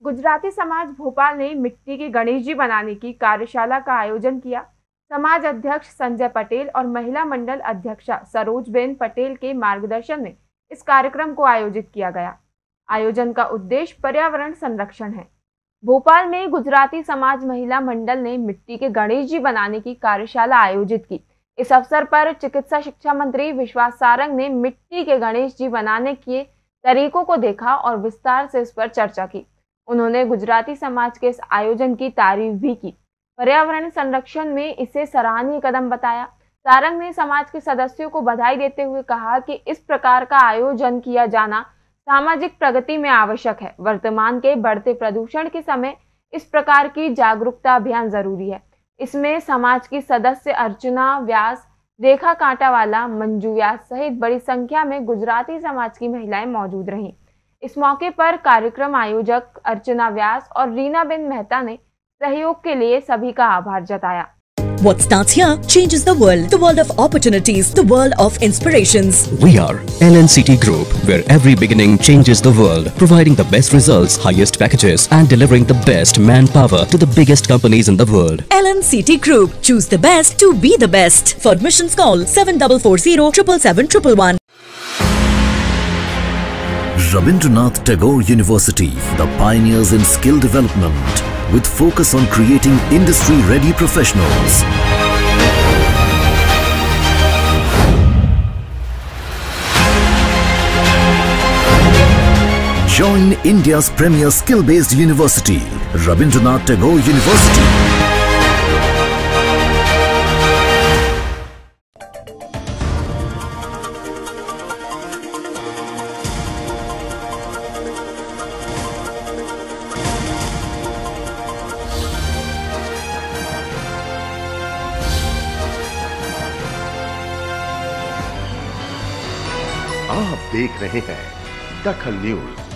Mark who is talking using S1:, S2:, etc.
S1: गुजराती समाज भोपाल ने मिट्टी के गणेश जी बनाने की कार्यशाला का आयोजन किया। समाज अध्यक्ष संजय पटेल और महिला मंडल अध्यक्षा सरोजबेन पटेल के मार्गदर्शन में इस कार्यक्रम को आयोजित किया गया। आयोजन का उद्देश्य पर्यावरण संरक्षण है। भोपाल में गुजराती समाज महिला मंडल ने मिट्टी के गणेश जी बनाने की कार्यशाला आयोजित की। इस अवसर पर चिकित्सा शिक्षा मंत्री विश्वास सारंग ने मिट्टी के गणेश जी बनाने के तरीकों को देखा और विस्तार से इस पर चर्चा की। उन्होंने गुजराती समाज के इस आयोजन की तारीफ भी की। पर्यावरण संरक्षण में इसे सराहनीय कदम बताया। सारंग ने समाज के सदस्यों को बधाई देते हुए कहा कि इस प्रकार का आयोजन किया जाना सामाजिक प्रगति में आवश्यक है। वर्तमान के बढ़ते प्रदूषण के समय इस प्रकार की जागरूकता अभियान जरूरी है। इसमें समाज की सदस्य अर्चना व्यास, रेखा कांटावाला, मंजू व्यास सहित बड़ी संख्या में गुजराती समाज की महिलाएं मौजूद रहीं। इस मौके पर कार्यक्रम आयोजक अर्चना व्यास और रीनाबेन मेहता ने सहयोग के लिए सभी का आभार जताया।
S2: What starts here changes the world of opportunities, the world of inspirations.
S3: We are LNCT Group, where every beginning changes the world, providing the best results, highest packages and delivering the best manpower to the biggest companies in the world.
S2: LNCT Group, choose the best to be the best. For admissions call 7440 777 111.
S4: Rabindranath Tagore University, the pioneers in skill development, with focus on creating industry-ready professionals. Join India's premier skill-based university, Rabindranath Tagore University.
S5: आप देख रहे हैं दखल news.